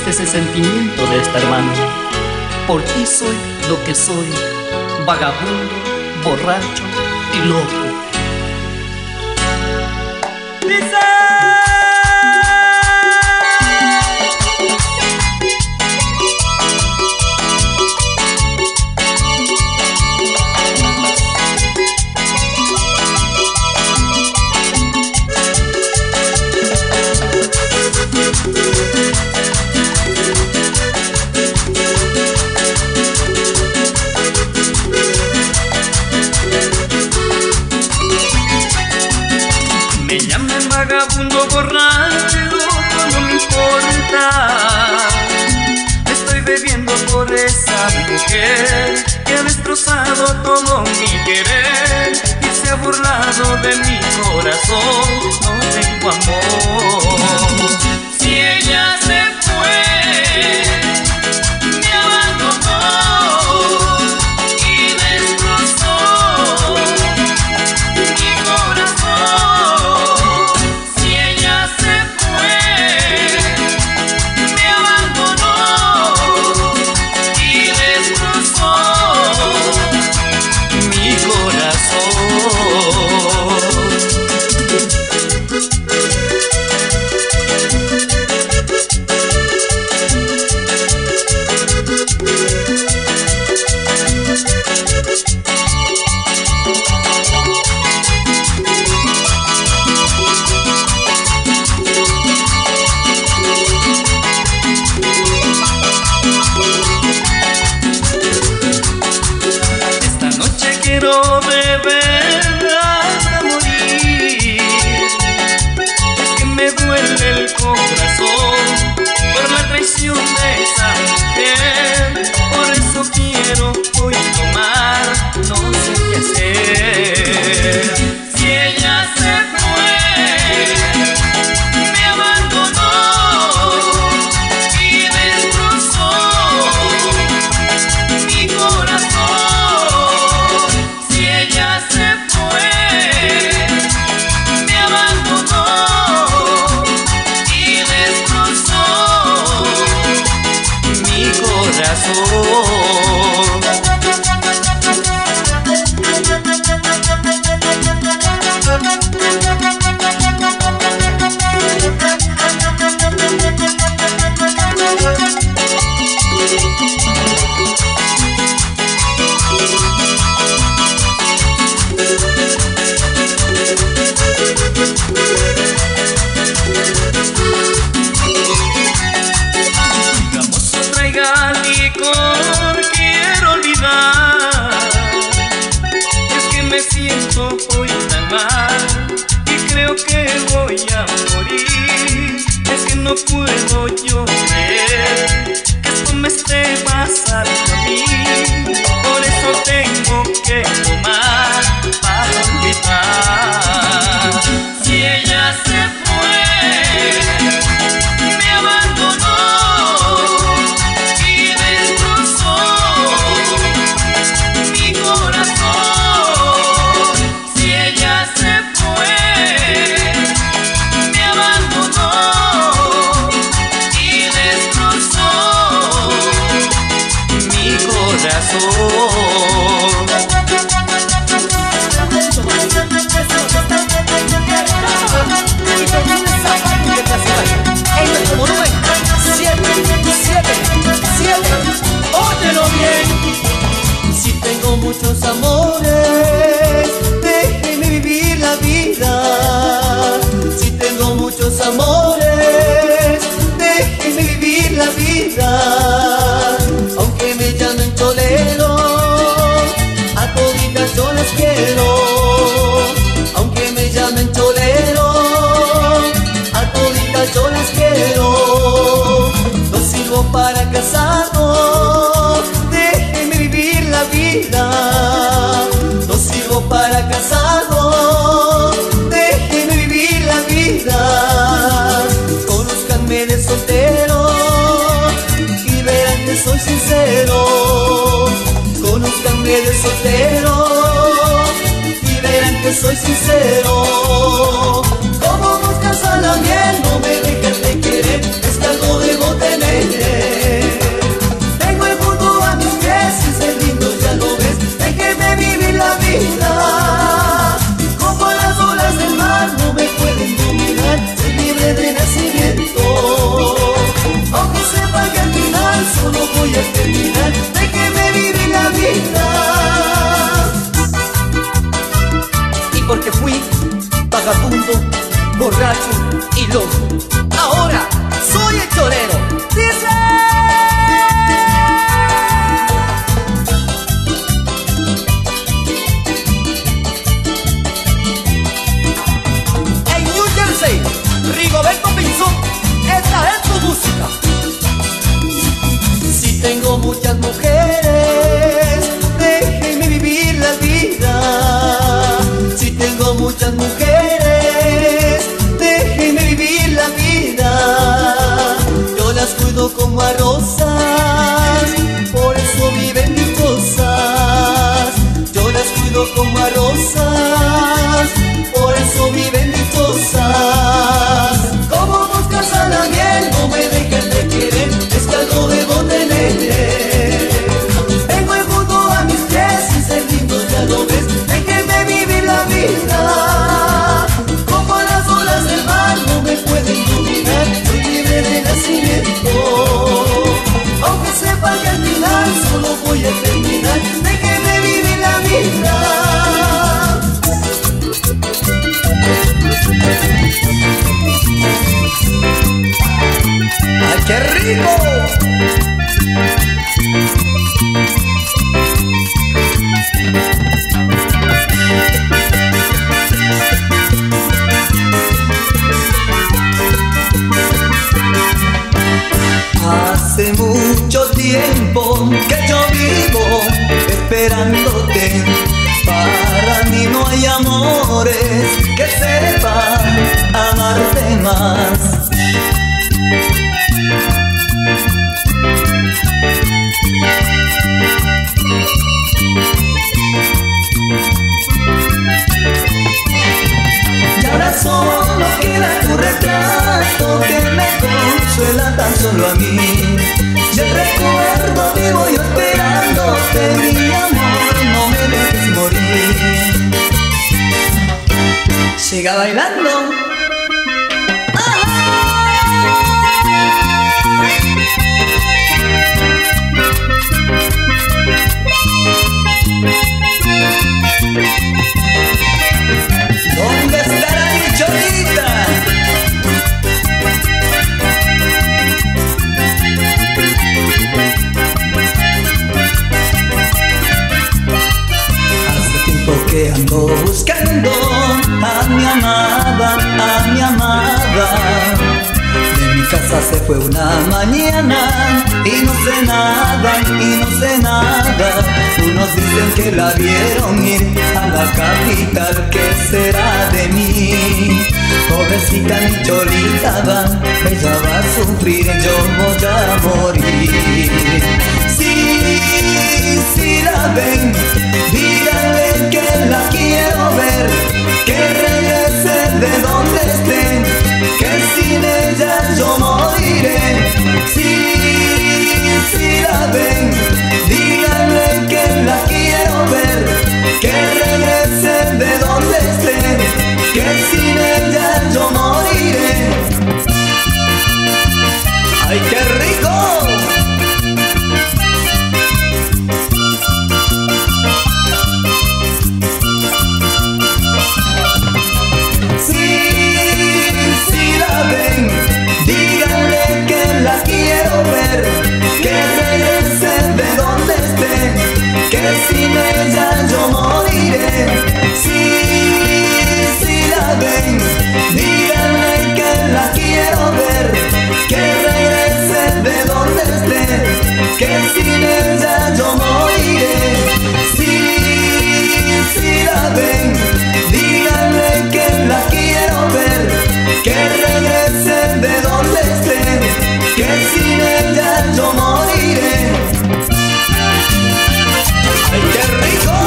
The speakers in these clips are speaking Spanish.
sientes ese sentimiento de esta hermana. Por ti soy lo que soy, vagabundo, borracho y loco. ¡Dice! Me llamen vagabundo, borracho y loco, no me importa. Estoy bebiendo por esa mujer que ha destrozado todo mi querer y se ha burlado de mi corazón. No tengo amor. Si ella se fue, me abandonó y destrozó mi corazón. Si ella se fue, me abandonó y destrozó mi corazón. Esta noche quiero beber hasta morir. Es que me duele el corazón por la traición de esa mujer. Por eso quiero hoy tomar, no sé qué hacer. Si ella se fue, me abandonó y destrozó mi corazón. Si ella se fue, me abandonó y destrozó mi corazón. Digamos traiga licor, quiero olvidar. Es que me siento hoy tan mal y creo que voy a morir. Es que no puedo yo creer que esto me esté pasando a mí. Por eso tengo que tomar para olvidar. Si ella se fue, me abandonó y destrozó mi corazón. Si ella se fue, me abandonó y destrozó mi corazón. Óyelo bien. Si tengo muchos amores, déjeme vivir la vida. Si tengo muchos amores, déjeme vivir la vida. Aunque me llamen cholero, a toditas yo las quiero. Aunque me llamen cholero, a toditas yo las quiero. No sirvo para casarnos, déjeme vivir la vida. No sirvo para casarnos, déjeme vivir la vida. Conózcanme de soltero y verán que soy sincero. Conózcanme de soltero y verán que soy sincero. Como buscas a la miel, no me dejes de querer, es que algo debo tener. vagabundo, borracho y loco. Ahora soy el torero. Dice. En New Jersey, Rigoberto Pinzón, esta es tu música. Si tengo muchas mujeres, déjenme vivir la vida. Si tengo muchas mujeres, déjenme vivir la vida. Yo las cuido como a rosas, por eso viven dichosas. Yo las cuido como a rosas, por eso viven dichosas. Como buscas a la miel, no me dejes de querer, es que algo debo tener. Tengo el mundo a mis pies y ser lindo ya lo ves. Déjenme vivir la vida. Como las olas del mar no me pueden dominar, soy libre de nacimiento. Aunque sepa que al final solo voy a terminar, déjenme vivir la vida. ¡Ay, qué rico! Hace mucho tiempo que yo vivo esperándote. Para mí no hay amores que sepan amarte más. Y ahora solo queda tu retrato que me consuela tan solo a mí. Y el recuerdo vivo yo esperándote, mi amor, no me dejes morir. Siga bailando. ¿Dónde estará mi cholita? Hace tiempo que ando buscando a mi amada, a mi amada. De mi casa se fue una mañana y no sé nada, y no sé nada. Unos dicen que la vieron ir a la capital, ¿qué será de mí? Pobrecita mi cholita va, ella va a sufrir, yo voy a morir. Si la ven, díganle que la quiero ver, que regrese de donde esté, que sin ella yo moriré. Si la ven, díganle que la quiero ver, que regrese de donde esté, que sin ella yo moriré. ¡Ay, qué rico! Si la ven, díganle que la quiero ver, que regrese de donde esté, que sin ella yo moriré. Si la ven, díganle que la quiero ver, que regrese de donde esté, que sin ella yo moriré. Si la ven, díganle que la quiero ver, que regrese de donde esté, que sin ella yo moriré. ¡Ay, qué rico!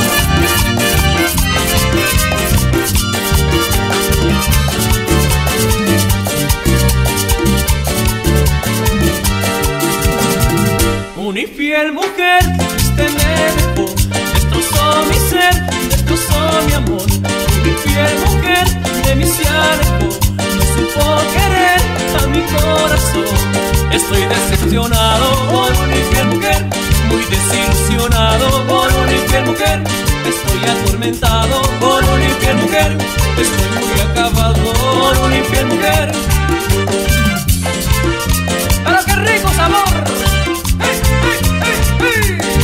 Una infiel mujer triste me dejó, destrozó mi ser, destrozó mi amor. Una infiel mujer de mí se alejó, no supo querer a mi corazón. Estoy decepcionado por una infiel mujer, muy desilusionado por una infiel mujer. Estoy atormentado por una infiel mujer. infiel mujer, estoy muy acabado por una infiel mujer. ¡Pero qué rico sabor! ¡Hey, hey, hey, hey!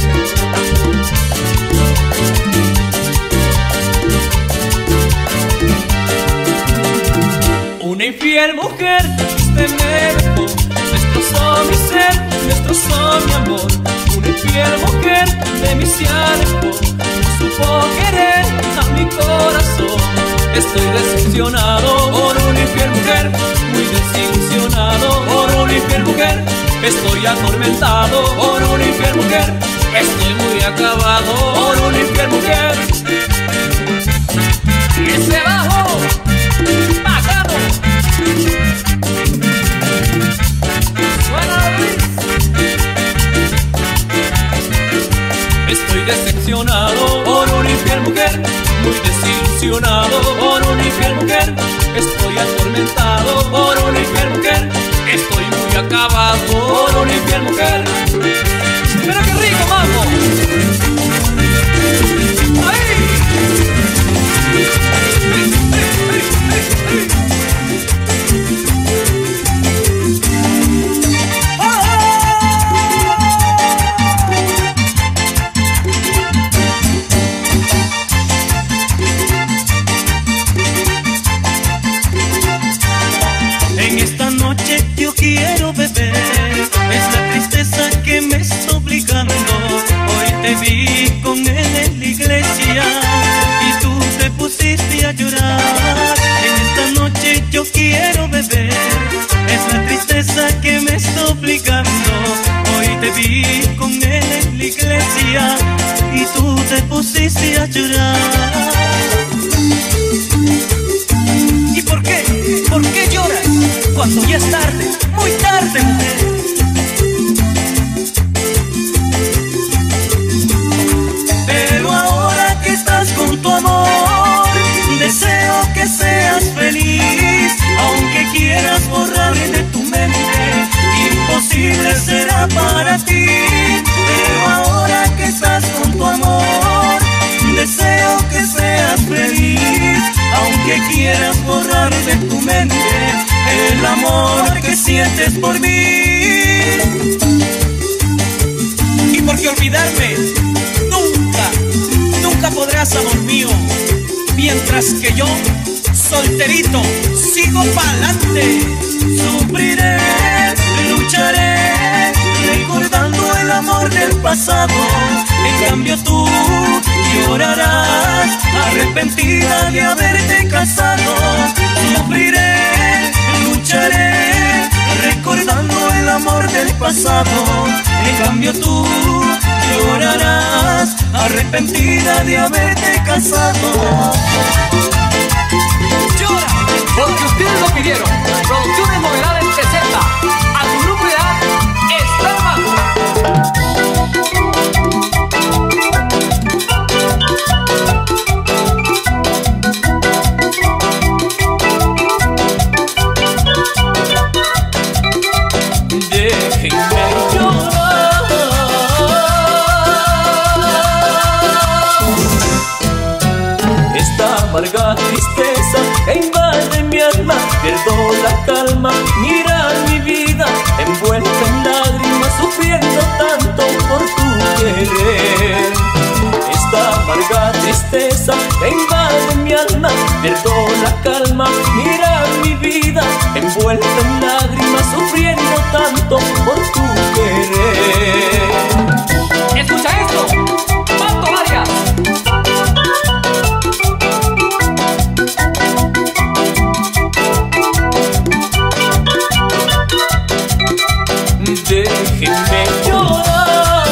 Una infiel mujer triste me dejó, destrozó mi ser, destrozó mi amor. Una infiel mujer de mí se alejó, no supo querer a mi corazón. Estoy decepcionado por una infiel mujer, muy desilusionado por una infiel mujer. Estoy atormentado por una infiel mujer, estoy muy acabado por una infiel mujer. Y ese bajo bacano suena Luis. Estoy decepcionado por una infiel mujer, muy desilusionado por una infiel mujer. Estoy atormentado por una infiel mujer, estoy muy acabado por una infiel mujer. Pero qué rico, mambo. ¡Ahí! En esta noche yo quiero beber, es la tristeza que me está obligando. Hoy te vi con él en la iglesia y tú te pusiste a llorar. En esta noche yo quiero beber, es la tristeza que me está obligando. Hoy te vi con él en la iglesia y tú te pusiste a llorar. ¿Y por qué? ¿Por qué lloras? Cuando ya es tarde, muy tarde, mujer. Pero ahora que estás con tu amor, deseo que seas feliz. Aunque quieras borrar de tu mente, imposible será para ti. Pero ahora que estás con tu amor, deseo que seas feliz. Aunque quieras borrar de tu mente el amor que sientes por mí. ¿Y por qué olvidarme? Nunca, nunca podrás, amor mío. Mientras que yo, solterito, sigo pa'lante. Sufriré, lucharé, recordando el amor del pasado. En cambio tú llorarás, arrepentida de haberte casado. Sufriré, lucharé, recordando el amor del pasado. En cambio tú llorarás, arrepentida de haberte casado. Llora, porque ustedes lo pidieron. Producciones Novedades presenta a tu grupo ideal, Estar Déjenme llorar. Esta amarga tristeza que invade mi alma, pierdo la calma, mira mi vida envuelta en lágrimas, sufriendo tanto por tu querer. Esta amarga tristeza que invade mi alma, pierdo la calma, mira mi vida envuelta en lágrimas, sufriendo tanto por tu querer. Escucha esto, Pato Arias. Déjenme llorar.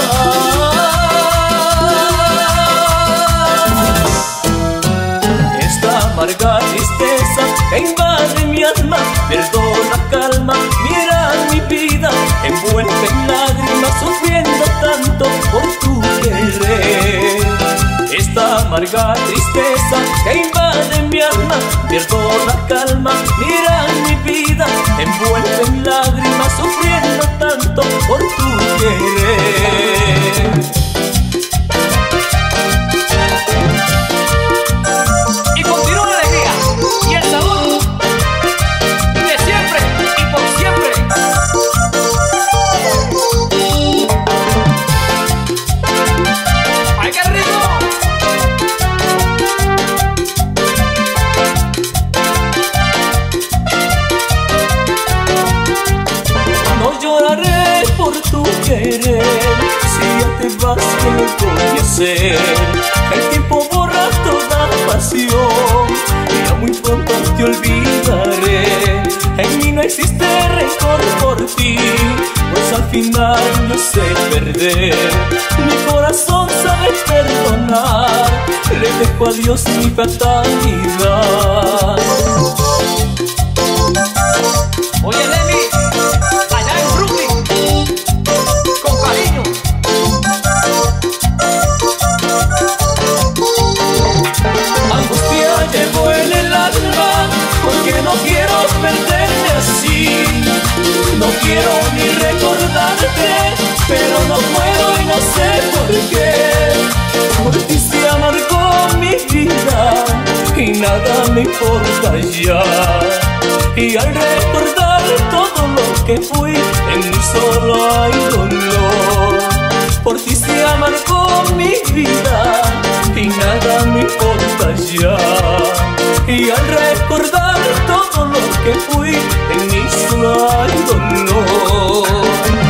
Esta amarga tristeza que invade mi alma, pierdo la calma, mira mi vida envuelta en lágrimas, sufriendo tanto por tu querer. Esta amarga tristeza que invade mi alma, pierdo la calma, mira mi vida envuelta en lágrimas, sufriendo tanto por tu querer. Y ser. El tiempo borra toda pasión y ya muy pronto te olvidaré. En mí no existe rencor por ti, pues al final yo sé perder. Mi corazón sabe perdonar, le dejo a Dios mi fatalidad. Oye, Lenny, allá en Brooklyn, con cariño. Angustia llevo en el alma, porque no quiero perderme así. No quiero ni recordarte, pero no puedo y no sé por qué. Por ti se amargó mi vida y nada me importa ya. Y al recordar todo lo que fui, en mí solo hay dolor. Por ti se amargó mi vida y nada me importa ya. Y al recordar todo lo que fui, en mí solo hay dolor.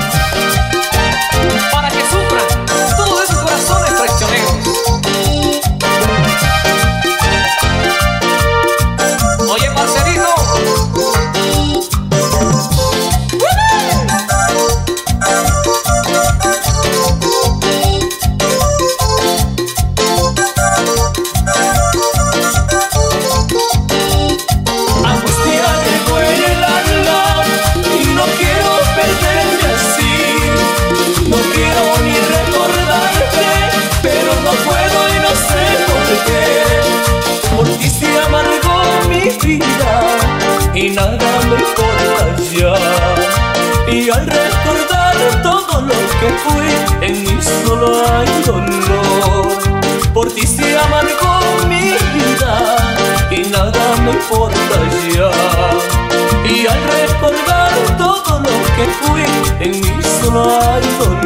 Para que sufran todos esos corazones traicioneros. Oye, parcerito, y nada me importa ya. Y al recordar todo lo que fui, en mí solo hay dolor. Por ti se amargó mi vida y nada me importa ya. Y al recordar todo lo que fui, en mí solo hay dolor.